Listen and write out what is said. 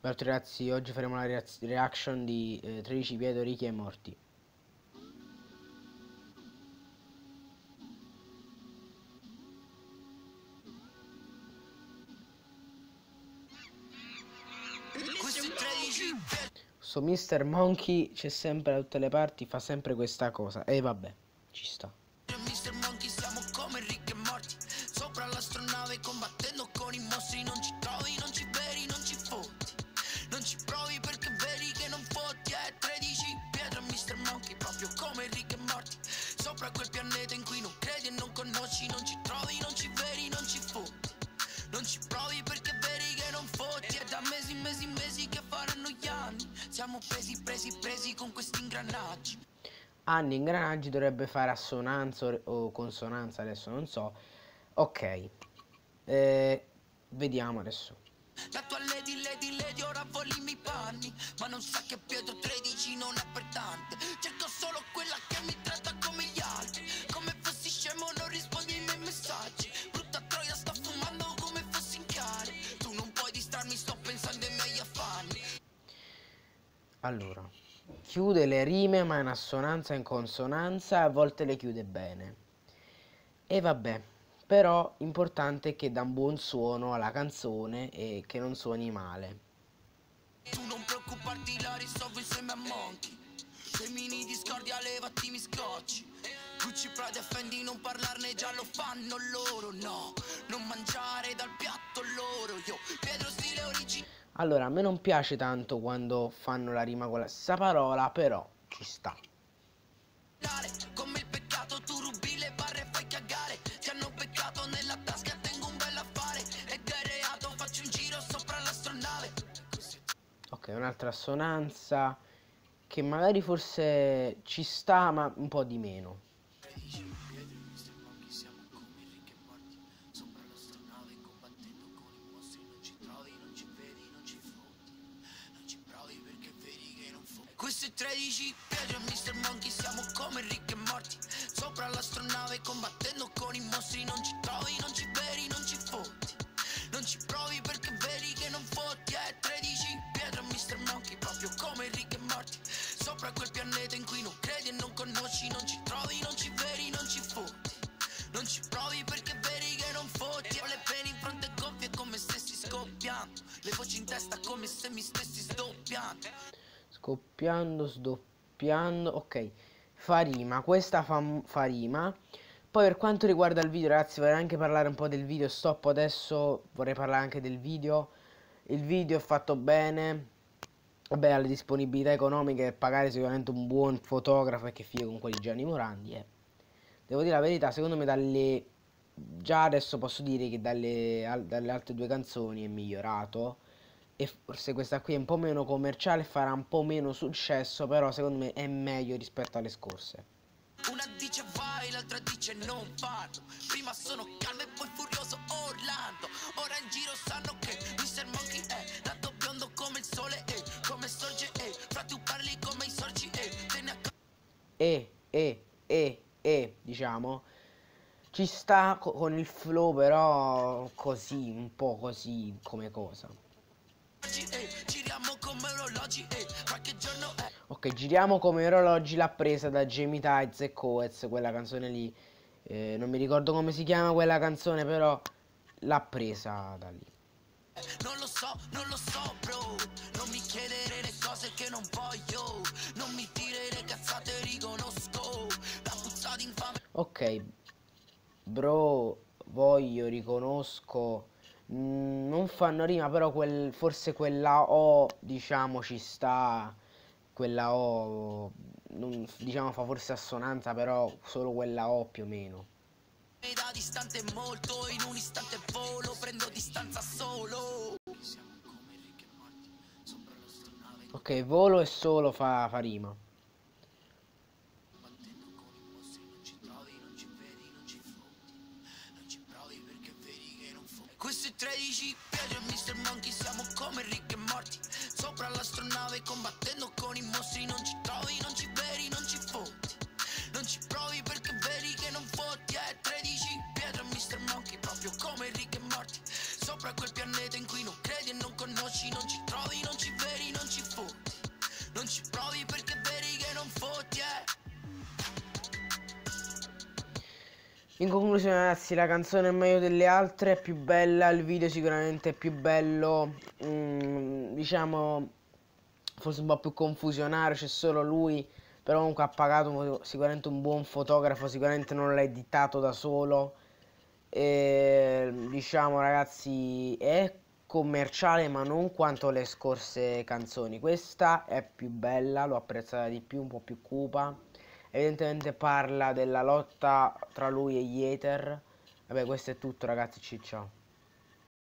Beh, ragazzi, oggi faremo la reaction di 13 Pietro ricchi e morti. Questo Mr. Monkey c'è sempre da tutte le parti, fa sempre questa cosa. E vabbè, ci sta. Mr. Monkey siamo come ricchi e morti, sopra l'astronave combattendo con i mostri. Non ci trovi, non ci vedi, non ci fotti, non ci provi perché vedi che non fotti. 13 Pietro e Mr. Monkey proprio come ricchi e morti, sopra quel pianeta in cui non credi e non conosci. Non ci trovi, non ci vedi, non ci fotti, non ci provi perché vedi che non fotti. È da mesi che faranno gli anni, siamo presi con questi ingranaggi. Anni ingranaggi dovrebbe fare assonanza o consonanza, adesso non so. Ok, vediamo adesso. La tua lady, ora voli i miei panni, ma non sa che Pietro 13 non è per tante. Cerco solo quella che mi tratta come gli altri, come fossi scemo non rispondi ai miei messaggi. Brutta troia, sto fumando come fossi in chiari. Tu non puoi distrarmi, sto pensando ai miei affanni. Allora, chiude le rime ma in assonanza e in consonanza, a volte le chiude bene. E vabbè, però importante è che dà un buon suono alla canzone e che non suoni male. Tu non preoccuparti, la risolvo insieme a Monkey. Dei mini discordia, levati mi scocci. Gucci, Prada e Fendi, non parlarne, già lo fanno loro. No, non mangiare dal piatto loro. Io, Pietro stile originale. Allora, a me non piace tanto quando fanno la rima con la stessa parola, però ci sta. Come il peccato, tu rubi le barre e fai cagare. Ti hanno beccato nella tasca, tengo un bel affare. Ed è reato, faccio un giro sopra l'astronave. Ok, un'altra assonanza che magari forse ci sta, ma un po' di meno. Questo è 13 Pietro e Mr. Monkey, siamo come ricchi e morti, sopra l'astronave combattendo con i mostri. Non ci trovi, non ci vedi, non ci fotti, non ci provi perché vedi che non fotti. 13 Pietro e Mr. Monkey proprio come ricchi e morti, sopra quel pianeta in cui non credi e non conosci. Non ci trovi, non ci vedi, non ci fotti, non ci provi perché vedi che non fotti. Ho le pene in fronte e gonfie come stessi scoppiando, le voci in testa come se mi stessi sdoppiando. Scoppiando, sdoppiando, ok, fa rima, questa fa rima. Poi per quanto riguarda il video, ragazzi, vorrei anche parlare un po' del video. Stop adesso, vorrei parlare anche del video. Il video è fatto bene. Vabbè, alle disponibilità economiche e pagare sicuramente un buon fotografo e che figo con quelli Gianni Morandi. Devo dire la verità, secondo me dalle... Già adesso posso dire che dalle altre due canzoni è migliorato. E forse questa qui è un po' meno commerciale, farà un po' meno successo, però secondo me è meglio rispetto alle scorse. Una dice vai, l'altra dice non farlo. Prima sono calmo e poi furioso Orlando. Ora in giro sanno che Mr. Monkey è lato biondo come il sole e come sorge e fra tu parli come i sorgi e te ne Diciamo ci sta con il flow, però così, un po' così come cosa. giriamo come orologi e qualche giorno è. Ok, giriamo come orologi, l'ha presa da Jamie Tights e Coez, quella canzone lì. Non mi ricordo come si chiama quella canzone, però l'ha presa da lì. Non lo so bro, non mi chiedere le cose che non voglio, non mi dire le cazzate, riconosco la puzza d'infame. Ok, bro, voglio, riconosco. Non fanno rima, però forse quella O, diciamo, ci sta. Quella O, diciamo, fa forse assonanza, però solo quella O più o meno. Da distante molto, in un istante volo, prendo distanza solo. Ok, volo e solo fa rima. Questo è 13 Pietro e Mr. Monkey, siamo come ricchi e morti, sopra l'astronave combattendo con i mostri. Non ci trovi, non ci vedi, non ci fotti, non ci provi perché vedi che non fotti. 13 Pietro e Mr. Monkey proprio come ricchi e morti, sopra quel pianeta in cui non credi e non conosci, non ci trovi, non ci vedi, non ci fotti. Non ci provi perché vedi che non fotti, In conclusione ragazzi, la canzone è meglio delle altre, è più bella, il video sicuramente è più bello, diciamo forse un po' più confusionario, c'è solo lui, però comunque ha pagato sicuramente un buon fotografo, sicuramente non l'ha editato da solo, e, diciamo ragazzi è commerciale ma non quanto le scorse canzoni, questa è più bella, l'ho apprezzata di più, un po' più cupa. Evidentemente parla della lotta tra lui e gli Ether. Vabbè, questo è tutto ragazzi, ciao.